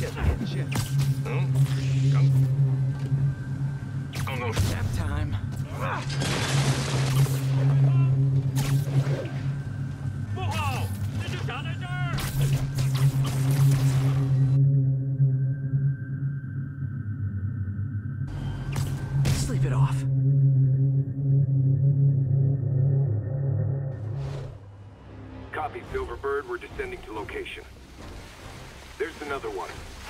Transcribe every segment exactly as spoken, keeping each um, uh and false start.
Shit, shit. Hmm? Come. Go, go. Nap time. Sleep it off. Copy, Silverbird. We're descending to location. There's another one.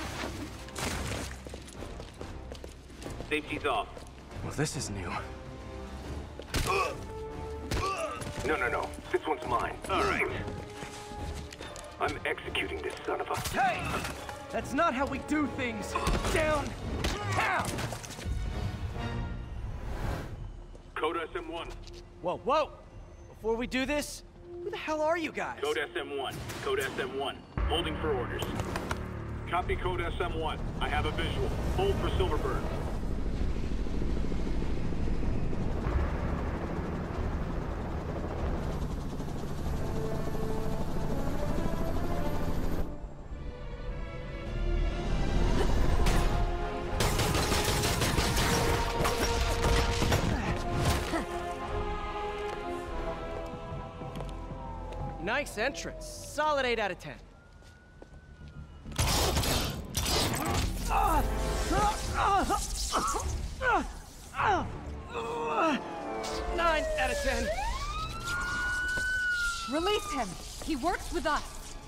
Safety's off. Well, this is new. No, no, no. This one's mine. All right. I'm executing this son of a... Hey! That's not how we do things! Down! Down! Code S M one. Whoa, whoa! Before we do this, who the hell are you guys? Code S M one. Code S M one. Holding for orders. Copy Code S M one. I have a visual. Hold for Silverbird. Nice entrance. Solid eight out of ten. Nine out of ten. Release him. He works with us.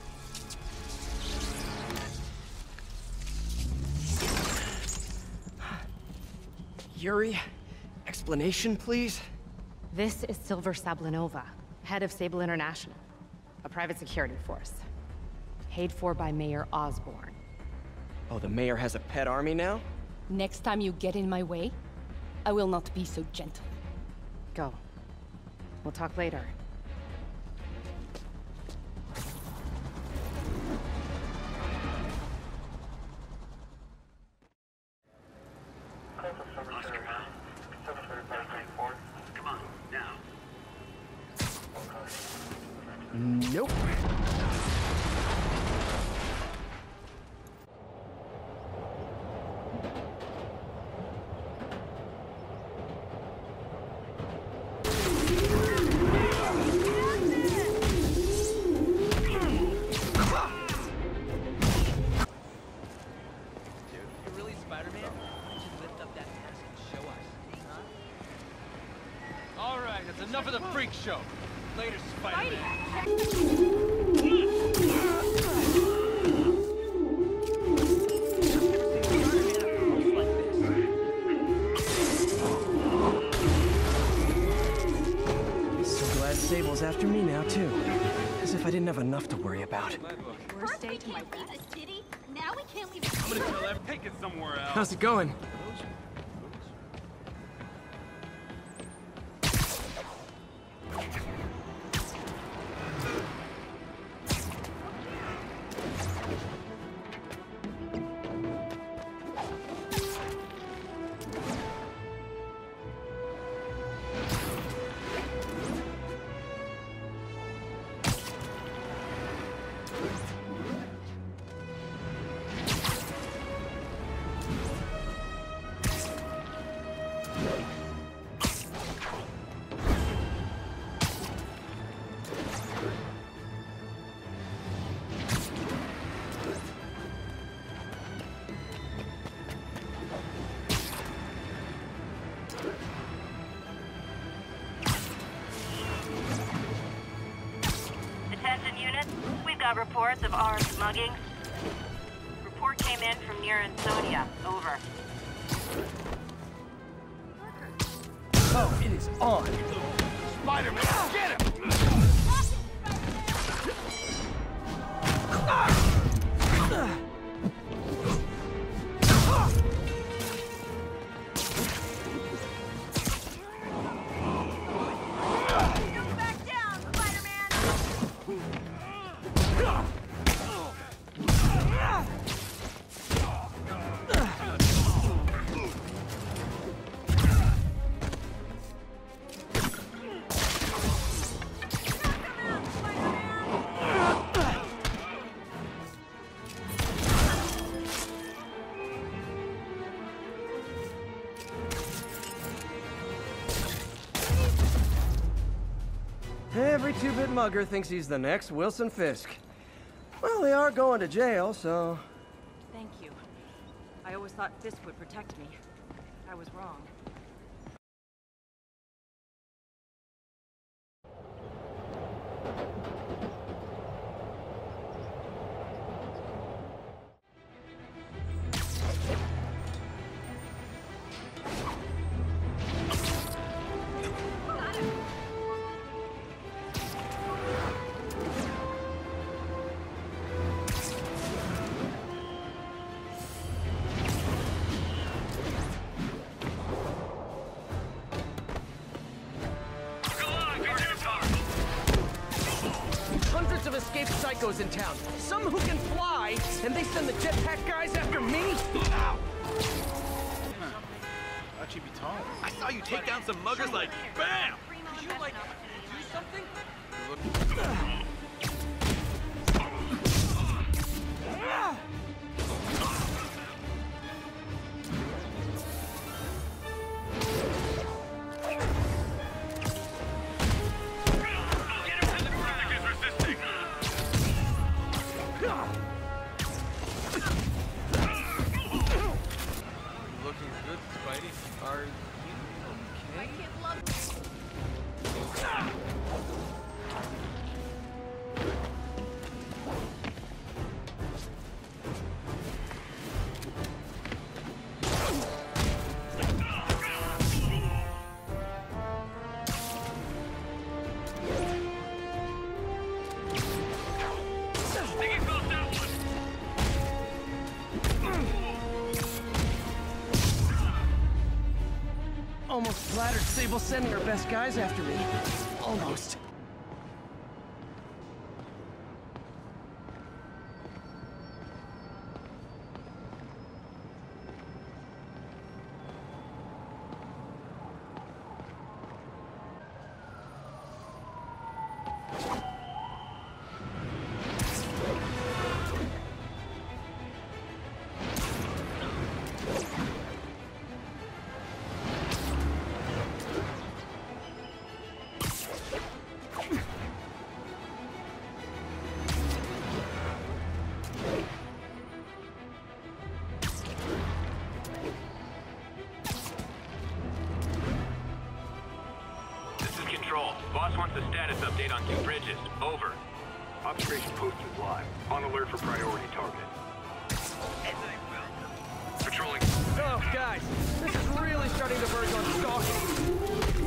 Yuri, explanation, please? This is Silver Sablinova, head of Sable International, a private security force. Paid for by Mayor Osborne. Oh, the mayor has a pet army now? Next time you get in my way, I will not be so gentle. Go. We'll talk later. Come on, now. Nope. Enough of the freak show. Later, Spider-Man. So glad Sable's after me now, too. As if I didn't have enough to worry about. First we can't leave the city, now we can't leave the I'm gonna kill them. Take it somewhere else. How's it going? Attention units, we've got reports of armed muggings. Report came in from near Ansonia. Over. Oh, it is on! Spider-Man, get him! two-bit mugger thinks he's the next Wilson Fisk. Well, they are going to jail, so... Thank you. I always thought Fisk would protect me. I was wrong. Hundreds of escaped psychos in town. Some who can fly, and they send the jetpack guys after me? Ow! How'd you be tall? I saw you take down some muggers like BAM! Did you, like, do something? Looking good, Spidey. Are you okay? Almost flattered Sable sending her best guys after me. Almost. Boss wants a status update on two bridges. Over. Observation posted live. On alert for priority target. Patrolling. Oh, guys, this is really starting to verge on stalking.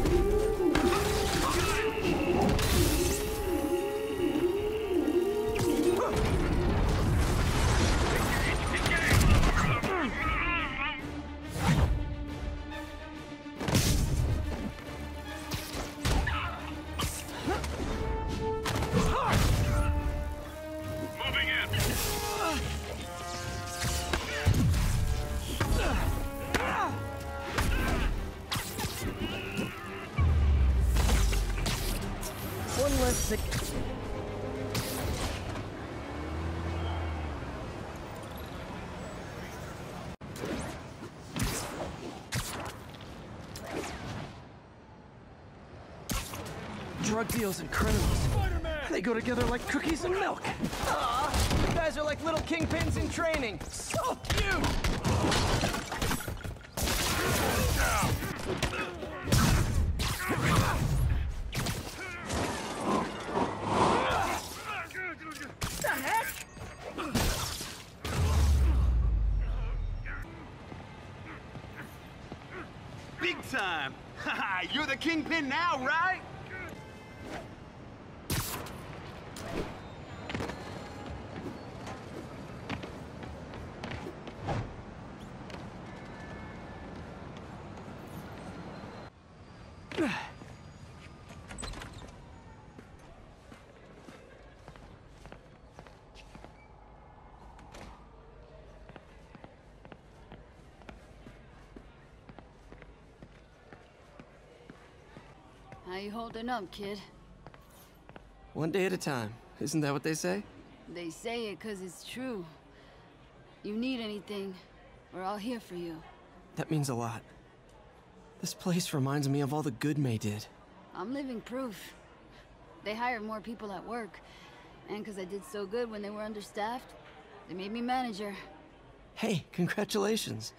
One less sick. Drug deals and criminals. Spider-Man! They go together like cookies and milk. Aw, you guys are like little kingpins in training. So cute! Big time! Haha, you're the kingpin now, right? How you holding up, kid? One day at a time. Isn't that what they say? They say it 'cause it's true. You need anything, we're all here for you. That means a lot. This place reminds me of all the good May did. I'm living proof. They hired more people at work. And because I did so good when they were understaffed, they made me manager. Hey, congratulations.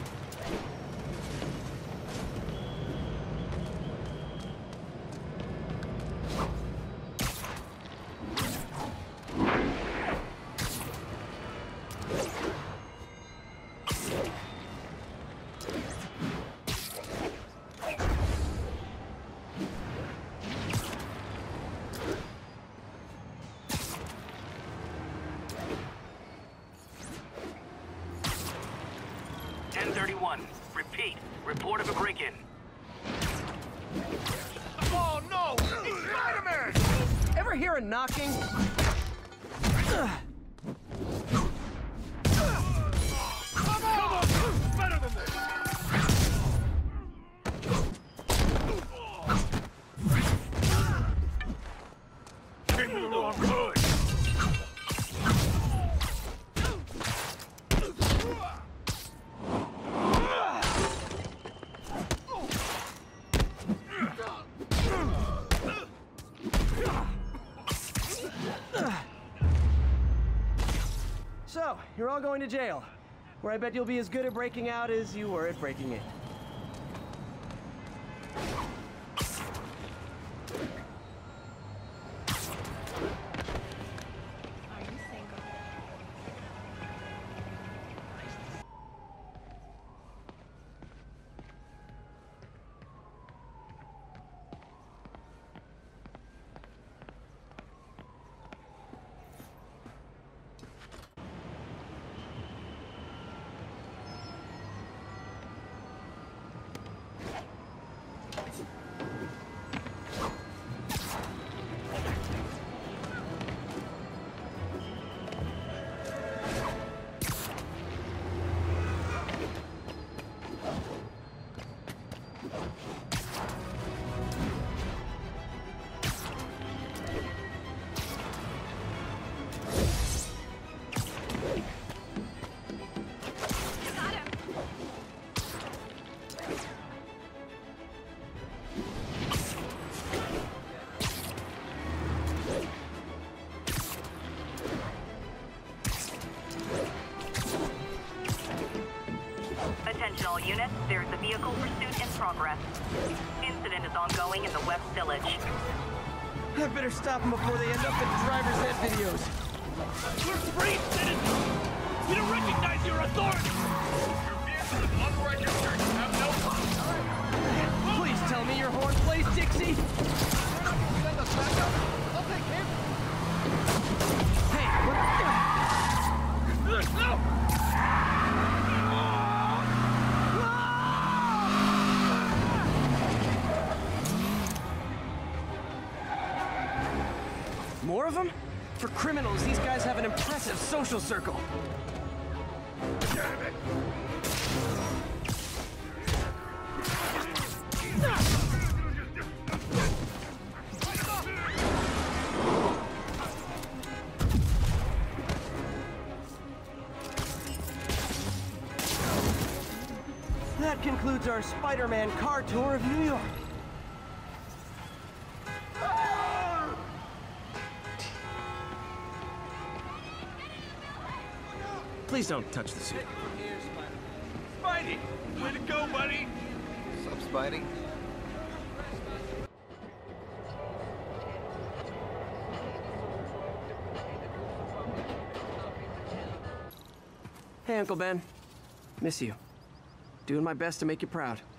ten thirty-one. Repeat. Report of a break-in. Oh, no! It's Spider-Man! Ever hear a knocking? Ugh. Come on! Better than this! Came to the wrong hood! So, you're all going to jail, where I bet you'll be as good at breaking out as you were at breaking in. Attention all units, there is a vehicle pursuit in progress. Incident is ongoing in the West Village. I better stop them before they end up in driver's ed videos. We're free citizens! We don't recognize your authority! Your vehicle is unregistered. You have no law. Please tell me your horn plays Dixie. Send us back up. I'll take him. Hey, what? No! More of them? For criminals, these guys have an impressive social circle. Damn it! That concludes our Spider-Man car tour of New York. Please don't touch the suit. Spidey! Way to go, buddy! What's up, Spidey? Hey, Uncle Ben. Miss you. Doing my best to make you proud.